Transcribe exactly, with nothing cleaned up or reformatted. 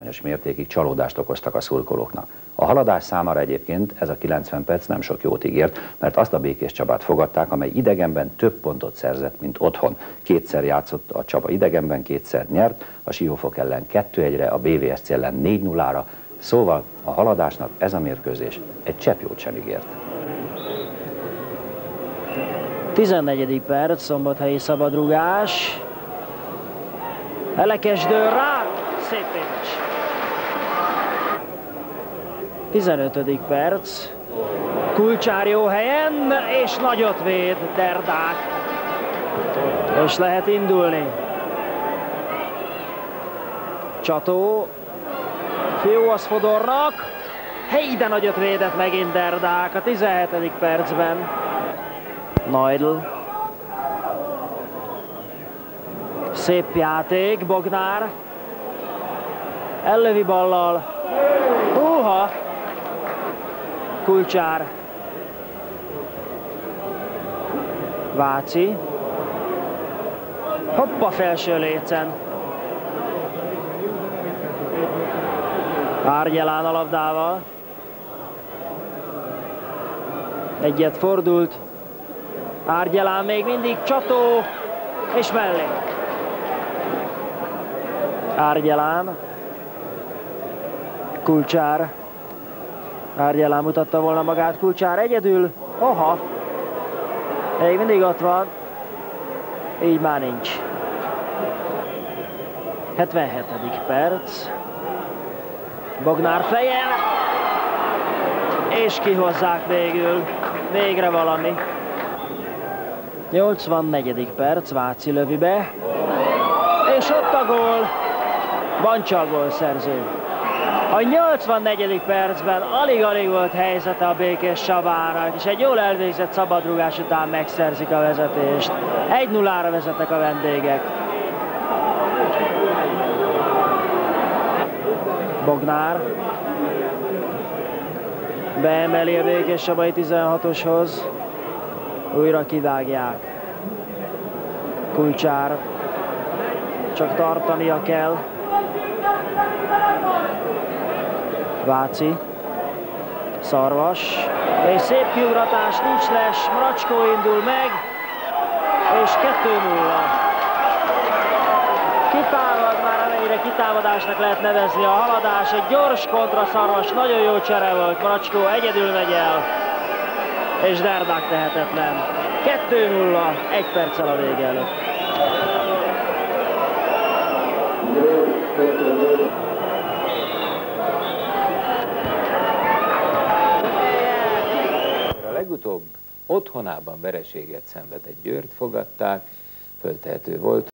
mértékig csalódást okoztak a szurkolóknak. A Haladás számára egyébként ez a kilencven perc nem sok jót ígért, mert azt a Békés Csabát fogadták, amely idegenben több pontot szerzett, mint otthon. Kétszer játszott a Csaba idegenben, kétszer nyert, a Siófok ellen kettő egyre, a bé vé es cé ellen négy nullára, szóval a Haladásnak ez a mérkőzés egy csepp jót sem ígért. tizennegyedik perc, szombathelyi szabadrugás. Elekes dől rá, szép éves. tizenötödik perc, Kulcsár jó helyen, és nagyot véd Derdák. És lehet indulni. Csató, fiú az Fodornak, hey, de nagyot védett megint Derdák a tizenhetedik percben. Neudl. Szép játék, Bognár. Ellövi ballal. Húha! Kulcsár. Váci. Hoppa, felső lécen. Árgyelán a labdával. Egyet fordult. Árgyelán még mindig Csató, és mellé. Árgyelán. Kulcsár. Árgyelán mutatta volna magát, Kulcsár egyedül. Oha! Még mindig ott van. Így már nincs. hetvenhetedik perc. Bognár fejel. És kihozzák végül. Végre valami. nyolcvannegyedik perc, Váci lövi be. És ott a gól. Bancsa a gólszerző. A nyolcvannegyedik percben alig-alig volt helyzete a Békés Csabának, és egy jól elvégzett szabadrugás után megszerzik a vezetést. egy nullára vezetnek a vendégek. Bognár beemeli a Békés Csabai tizenhatoshoz. Újra kivágják. Kulcsár. Csak tartania kell. Váci. Szarvas. És szép kiugratás, nincs les. Mracskó indul meg. És kettő nulla. Kitámad, már amennyire kitámadásnak lehet nevezni a Haladás. Egy gyors kontra Szarvas, nagyon jó csere volt. Mracskó egyedül megy el. És Derdák tehetetlen. kettő nulla, egy perccel a vége előtt. A legutóbb otthonában vereséget szenvedett Győrt fogadták, föltehető volt,